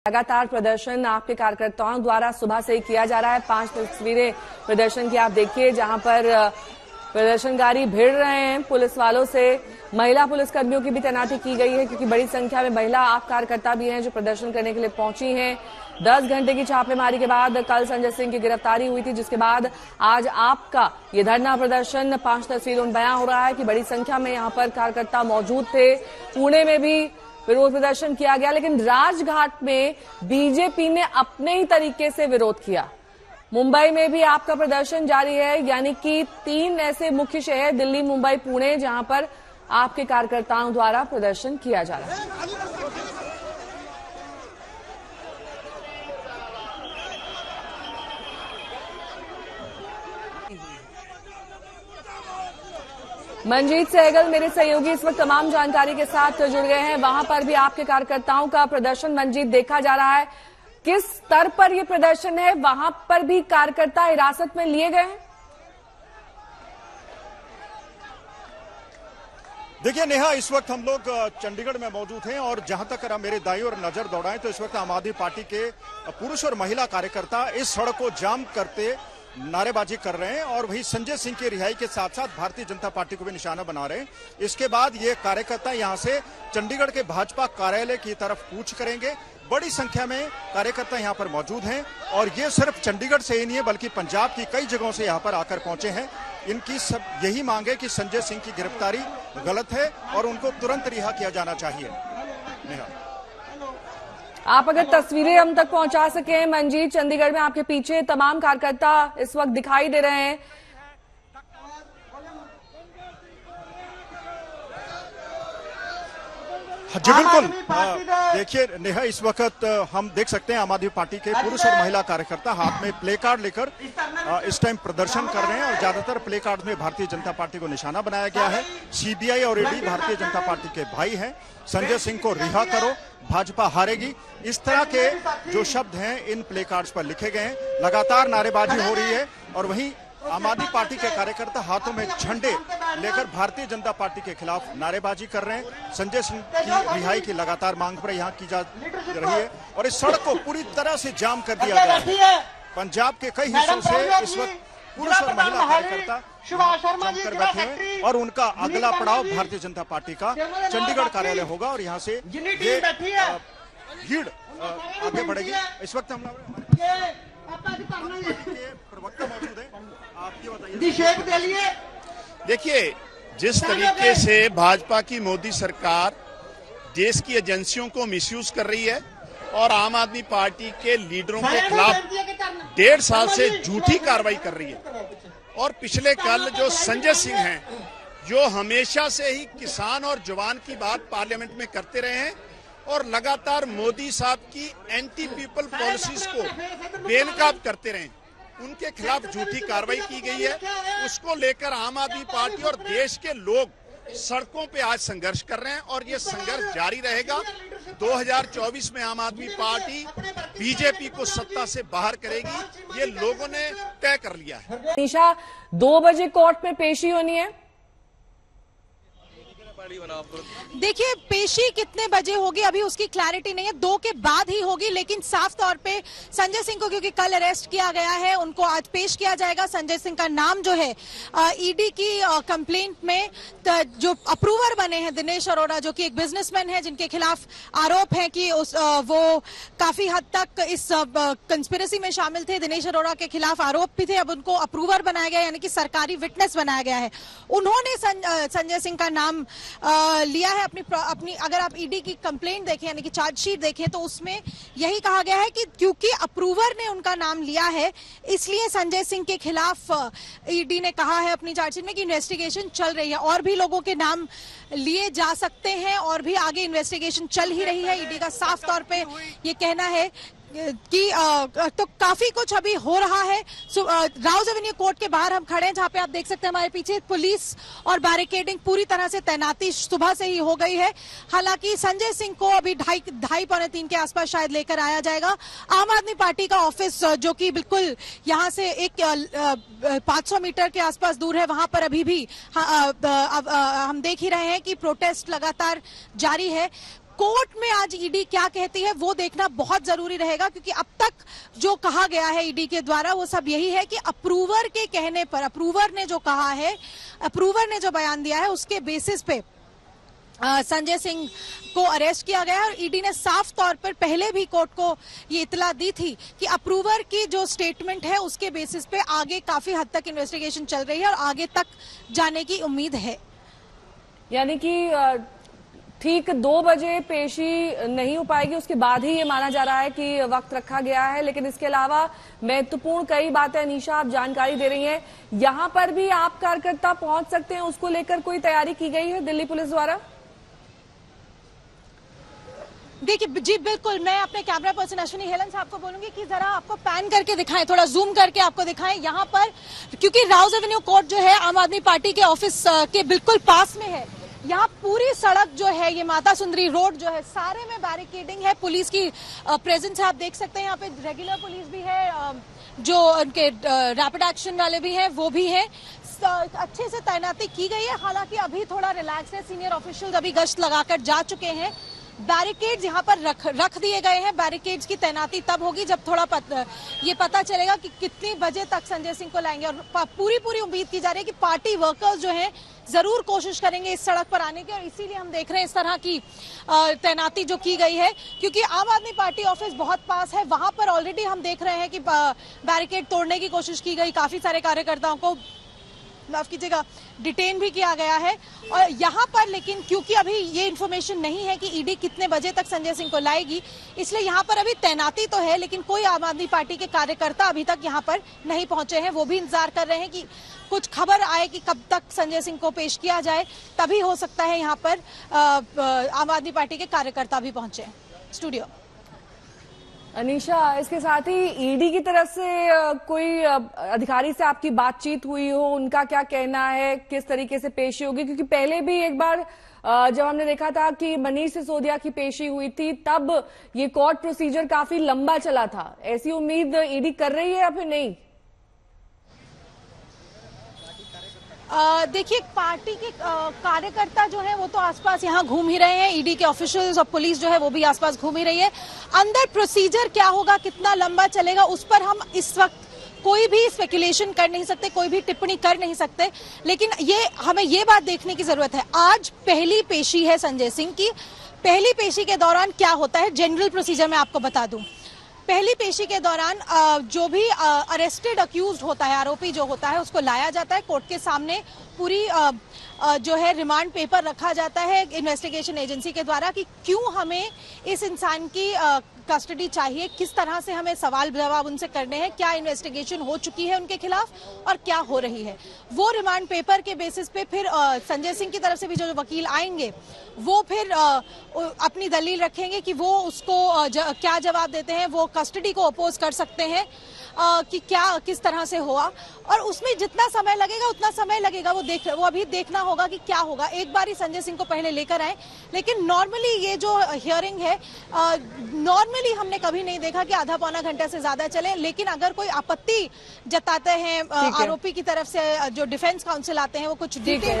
लगातार प्रदर्शन आपके कार्यकर्ताओं द्वारा सुबह से ही किया जा रहा है। 5 तस्वीरें प्रदर्शन की आप देखिए, जहां पर प्रदर्शनकारी भिड़ रहे हैं। पुलिस वालों से महिला पुलिसकर्मियों की भी तैनाती की गई है, क्योंकि बड़ी संख्या में महिला आप कार्यकर्ता भी हैं जो प्रदर्शन करने के लिए पहुंची हैं। 10 घंटे की छापेमारी के बाद कल संजय सिंह की गिरफ्तारी हुई थी, जिसके बाद आज आपका ये धरना प्रदर्शन 5 तस्वीरों में बयां हो रहा है कि बड़ी संख्या में यहां पर कार्यकर्ता मौजूद थे। पुणे में भी विरोध प्रदर्शन किया गया, लेकिन राजघाट में बीजेपी ने अपने ही तरीके से विरोध किया। मुंबई में भी आपका प्रदर्शन जारी है, यानी कि 3 ऐसे मुख्य शहर दिल्ली, मुंबई, पुणे, जहां पर आपके कार्यकर्ताओं द्वारा प्रदर्शन किया जा रहा है। मंजीत सहगल मेरे सहयोगी इस वक्त तमाम जानकारी के साथ जुड़ गए हैं। वहां पर भी आपके कार्यकर्ताओं का प्रदर्शन मंजीत देखा जा रहा है। किस स्तर पर यह प्रदर्शन है? वहां पर भी कार्यकर्ता हिरासत में लिए गए हैं? देखिए नेहा, इस वक्त हम लोग चंडीगढ़ में मौजूद हैं और जहां तक मेरे दाईं ओर नजर दौड़ाएं तो इस वक्त आम आदमी पार्टी के पुरुष और महिला कार्यकर्ता इस सड़क को जाम करते नारेबाजी कर रहे हैं और वही संजय सिंह की रिहाई के साथ साथ भारतीय जनता पार्टी को भी निशाना बना रहे हैं। इसके बाद ये कार्यकर्ता यहां से चंडीगढ़ के भाजपा कार्यालय की तरफ कूच करेंगे। बड़ी संख्या में कार्यकर्ता यहां पर मौजूद हैं और ये सिर्फ चंडीगढ़ से ही नहीं है बल्कि पंजाब की कई जगहों से यहां पर आकर पहुंचे हैं। इनकी सब यही मांग है कि संजय सिंह की गिरफ्तारी गलत है और उनको तुरंत रिहा किया जाना चाहिए। नेहा, आप अगर तस्वीरें हम तक पहुंचा सके मंजीत, चंडीगढ़ में आपके पीछे तमाम कार्यकर्ता इस वक्त दिखाई दे रहे हैं। जी बिल्कुल, देखिए नेहा, इस वक्त हम देख सकते हैं आम आदमी पार्टी के पुरुष और महिला कार्यकर्ता हाथ में प्ले कार्ड लेकर इस टाइम प्रदर्शन कर रहे हैं और ज्यादातर प्ले कार्ड में भारतीय जनता पार्टी को निशाना बनाया गया है। सीबीआई और ईडी भारतीय जनता पार्टी के भाई हैं। संजय सिंह को रिहा करो, भाजपा हारेगी, इस तरह के जो शब्द हैं इन प्ले कार्ड्स पर लिखे गए हैं। लगातार नारेबाजी हो रही है और वहीं आम आदमी पार्टी के कार्यकर्ता हाथों में झंडे लेकर भारतीय जनता पार्टी के खिलाफ नारेबाजी कर रहे हैं। संजय सिंह की रिहाई की लगातार मांग पर यहाँ की जा रही है और इस सड़क को पूरी तरह से जाम कर दिया गया है। पंजाब के कई हिस्सों से इस वक्त पुरुष और महिला कार्यकर्ता जमकर बैठे हैं और उनका अगला पड़ाव भारतीय जनता पार्टी का चंडीगढ़ कार्यालय होगा और यहाँ से ये भीड़ आगे बढ़ेगी। इस वक्त हम प्रवक्ता मौजूद है, आप ये बताइए। देखिए, जिस तरीके से भाजपा की मोदी सरकार देश की एजेंसियों को मिसयूज कर रही है और आम आदमी पार्टी के लीडरों के खिलाफ 1.5 साल से झूठी कार्रवाई कर रही है और पिछले कल जो संजय सिंह हैं, जो हमेशा से ही किसान और जवान की बात पार्लियामेंट में करते रहे हैं और लगातार मोदी साहब की एंटी पीपल पॉलिसीज को बेनकाब करते रहे, उनके खिलाफ झूठी कार्रवाई की गई है। उसको लेकर आम आदमी पार्टी और देश के लोग सड़कों पे आज संघर्ष कर रहे हैं और ये संघर्ष जारी रहेगा। 2024 में आम आदमी पार्टी बीजेपी को सत्ता से बाहर करेगी, ये लोगों ने तय कर लिया है। निशा, 2 बजे कोर्ट में पेशी होनी है। देखिए, पेशी कितने बजे होगी अभी उसकी क्लैरिटी नहीं है, 2 के बाद ही होगी, लेकिन साफ तौर पे संजय सिंह को क्योंकि कल अरेस्ट किया गया है, उनको आज पेश किया जाएगा। संजय सिंह का नाम जो है ईडी की कंप्लेंट में जो अप्रूवर बने हैं दिनेश अरोड़ा, जो कि एक बिजनेसमैन है जिनके खिलाफ आरोप है कि वो काफी हद तक इस कंस्पिरेसी में शामिल थे। दिनेश अरोड़ा के खिलाफ आरोप भी थे, अब उनको अप्रूवर बनाया गया, यानी कि सरकारी विटनेस बनाया गया है। उन्होंने संजय सिंह का नाम लिया है अपनी अगर आप ईडी की कंप्लेंट देखें, यानी कि चार्जशीट देखें, तो उसमें यही कहा गया है कि क्योंकि अप्रूवर ने उनका नाम लिया है, इसलिए संजय सिंह के खिलाफ ईडी ने कहा है अपनी चार्जशीट में कि इन्वेस्टिगेशन चल रही है। और भी लोगों के नाम लिए जा सकते हैं और भी आगे इन्वेस्टिगेशन चल ही रही है। ईडी का साफ तौर पे ये कहना है कि तो काफी कुछ अभी हो रहा है। राउज एवेन्यू कोर्ट के बाहर हम खड़े हैं, जहां पे आप देख सकते हैं हमारे पीछे पुलिस और बैरिकेडिंग पूरी तरह से तैनाती सुबह से ही हो गई है। हालांकि संजय सिंह को अभी 2:30-2:45 के आसपास शायद लेकर आया जाएगा। आम आदमी पार्टी का ऑफिस जो कि बिल्कुल यहां से एक 500 मीटर के आसपास दूर है, वहां पर अभी भी हम देख ही रहे हैं कि प्रोटेस्ट लगातार जारी है। कोर्ट में आज ईडी क्या कहती है वो देखना बहुत जरूरी रहेगा, क्योंकि अब तक जो कहा गया है ईडी के द्वारा वो सब यही है कि अप्रूवर के कहने पर, अप्रूवर ने जो कहा है, अप्रूवर ने जो बयान दिया है उसके बेसिस पे संजय सिंह को अरेस्ट किया गया है। और ईडी ने साफ तौर पर पहले भी कोर्ट को ये इतला दी थी कि अप्रूवर की जो स्टेटमेंट है उसके बेसिस पे आगे काफी हद तक इन्वेस्टिगेशन चल रही है और आगे तक जाने की उम्मीद है। यानी कि ठीक 2 बजे पेशी नहीं हो पाएगी, उसके बाद ही ये माना जा रहा है कि वक्त रखा गया है। लेकिन इसके अलावा महत्वपूर्ण कई बातें अनीशा आप जानकारी दे रही हैं, यहां पर भी आप कार्यकर्ता पहुंच सकते हैं, उसको लेकर कोई तैयारी की गई है दिल्ली पुलिस द्वारा? देखिए जी बिल्कुल, मैं अपने कैमरा पर्सन अश्विनी हेलन साहब को बोलूंगी कि जरा आपको पैन करके दिखाएं, थोड़ा जूम करके आपको दिखाएं यहाँ पर, क्योंकि राउज एवेन्यू कोर्ट जो है आम आदमी पार्टी के ऑफिस के बिल्कुल पास में है। यहाँ पूरी सड़क जो है, ये माता सुंदरी रोड जो है, सारे में बैरिकेडिंग है, पुलिस की प्रेजेंस आप देख सकते हैं। यहाँ पे रेगुलर पुलिस भी है, जो उनके रैपिड एक्शन वाले भी हैं वो भी हैं, अच्छे से तैनाती की गई है। हालांकि अभी थोड़ा रिलैक्स है, सीनियर ऑफिशियल्स अभी गश्त लगाकर जा चुके हैं। बैरिकेड्स यहाँ पर रख दिए गए हैं। बैरिकेड्स की तैनाती तब होगी जब थोड़ा ये पता चलेगा कि कितनी बजे तक संजय सिंह को लाएंगे। और पूरी उम्मीद की जा रही है कि पार्टी वर्कर्स जो हैं जरूर कोशिश करेंगे इस सड़क पर आने की, और इसीलिए हम देख रहे हैं इस तरह की तैनाती जो की गई है, क्योंकि आम आदमी पार्टी ऑफिस बहुत पास है। वहां पर ऑलरेडी हम देख रहे हैं कि बैरिकेड तोड़ने की कोशिश की गई, काफी सारे कार्यकर्ताओं को माफ कीजिएगा डिटेन भी किया गया है। और यहाँ पर लेकिन क्योंकि अभी ये इन्फॉर्मेशन नहीं है कि ईडी कितने बजे तक संजय सिंह को लाएगी, इसलिए यहाँ पर अभी तैनाती तो है, लेकिन कोई आम आदमी पार्टी के कार्यकर्ता अभी तक यहाँ पर नहीं पहुंचे हैं। वो भी इंतजार कर रहे हैं कि कुछ खबर आए कि कब तक संजय सिंह को पेश किया जाए, तभी हो सकता है यहाँ पर आम आदमी पार्टी के कार्यकर्ता भी पहुंचे। स्टूडियो अनीशा, इसके साथ ही ईडी की तरफ से कोई अधिकारी से आपकी बातचीत हुई हो, उनका क्या कहना है, किस तरीके से पेशी होगी? क्योंकि पहले भी एक बार जब हमने देखा था कि मनीष सिसोदिया की पेशी हुई थी, तब ये कोर्ट प्रोसीजर काफी लंबा चला था। ऐसी उम्मीद ईडी कर रही है या फिर नहीं? देखिए, पार्टी के कार्यकर्ता जो है वो तो आसपास यहाँ घूम ही रहे हैं, ईडी के ऑफिशियल्स और पुलिस जो है वो भी आसपास घूम ही रही है। अंदर प्रोसीजर क्या होगा, कितना लंबा चलेगा, उस पर हम इस वक्त कोई भी स्पेकुलेशन कर नहीं सकते, कोई भी टिप्पणी कर नहीं सकते। लेकिन हमें ये बात देखने की जरूरत है, आज पहली पेशी है संजय सिंह की। पहली पेशी के दौरान क्या होता है, जनरल प्रोसीजर मैं आपको बता दूं। पहली पेशी के दौरान जो भी अरेस्टेड अक्यूज्ड होता है, आरोपी जो होता है, उसको लाया जाता है कोर्ट के सामने। पूरी जो है रिमांड पेपर रखा जाता है इन्वेस्टिगेशन एजेंसी के द्वारा कि क्यों हमें इस इंसान की कस्टडी चाहिए, किस तरह से हमें सवाल जवाब उनसे करने हैं, क्या इन्वेस्टिगेशन हो चुकी है उनके खिलाफ और क्या हो रही है। वो रिमांड पेपर के बेसिस पे फिर संजय सिंह की तरफ से भी जो वकील आएंगे वो फिर अपनी दलील रखेंगे कि वो उसको क्या जवाब देते हैं, वो कस्टडी को अपोज कर सकते हैं कि क्या किस तरह से हुआ, और उसमें जितना समय लगेगा उतना समय लगेगा। वो अभी देखना होगा कि क्या होगा। एक बार ही संजय सिंह को पहले लेकर आए, लेकिन नॉर्मली ये जो हियरिंग है, नॉर्मली हमने कभी नहीं देखा कि आधा पौना घंटा से ज्यादा चले। लेकिन अगर कोई आपत्ति जताते हैं आरोपी की तरफ से, जो डिफेंस काउंसिल आते हैं, वो कुछ डिटेल